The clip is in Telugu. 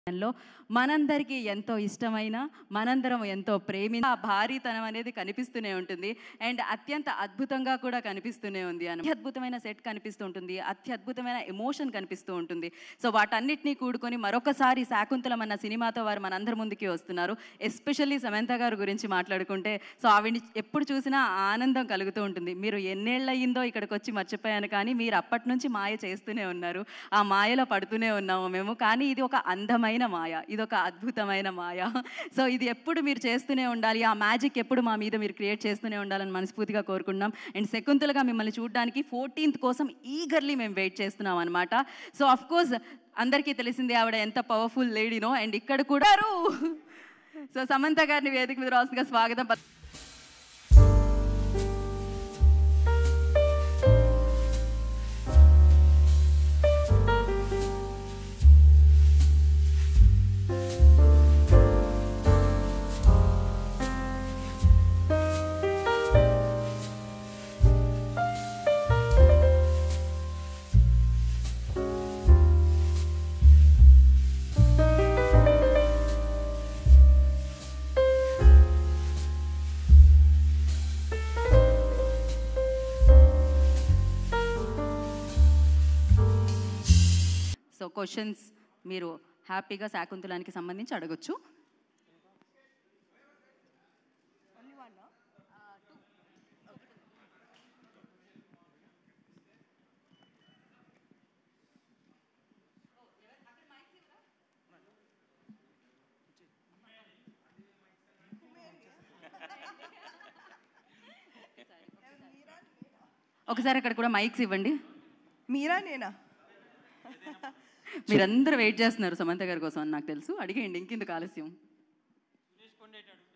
లో మనందరికీ ఎంతో ఇష్టమైన మనందరం ఎంతో ఆ భారీతనం అనేది కనిపిస్తూనే ఉంటుంది అండ్ అత్యంత అద్భుతంగా కూడా కనిపిస్తూనే ఉంది అద్భుతమైన సెట్ కనిపిస్తూ ఉంటుంది, అత్యద్భుతమైన ఎమోషన్ కనిపిస్తూ ఉంటుంది. సో వాటన్నిటినీ కూడుకొని మరొకసారి శాకుంతలం అన్న సినిమాతో వారు మనందరి ముందుకి వస్తున్నారు. ఎస్పెషల్లీ సమంత గారి గురించి మాట్లాడుకుంటే సో ఆవిడ్ని ఎప్పుడు చూసినా ఆనందం కలుగుతూ ఉంటుంది. మీరు ఎన్నేళ్ళయిందో ఇక్కడికి వచ్చి మర్చిపోయాను, కానీ మీరు అప్పటి నుంచి మాయ చేస్తూనే ఉన్నారు. ఆ మాయలో పడుతూనే ఉన్నాము మేము. కానీ ఇది ఒక అందమైన మాయ, ఇది ఒక అద్భుతమైన మాయ. సో ఇది ఎప్పుడు మీరు చేస్తూనే ఉండాలి, ఆ మ్యాజిక్ ఎప్పుడు మా మీద మీరు క్రియేట్ చేస్తూనే ఉండాలని మనస్ఫూర్తిగా కోరుకుంటున్నాం. అండ్ శకుంతలగా మిమ్మల్ని చూడడానికి 14th కోసం ఈగర్లీ మేము వెయిట్ చేస్తున్నాం అనమాట. సో అఫ్ కోర్స్ అందరికీ తెలిసిందే ఆవిడ ఎంత పవర్ఫుల్ లేడీనో. అండ్ ఇక్కడ కూడా సో సమంత గారిని వేదిక మీద రాస్తుందిగా స్వాగతం. సో క్వశ్చన్స్ మీరు హ్యాపీగా శాకుంతలానికి సంబంధించి అడగొచ్చు. ఒకసారి అక్కడ కూడా మైక్స్ ఇవ్వండి. మీరా నేనా? మీరందరూ వెయిట్ చేస్తున్నారు సమంత గారి కోసం అని నాకు తెలుసు. అడిగేయండి, ఇంకెందుకు ఆలస్యం.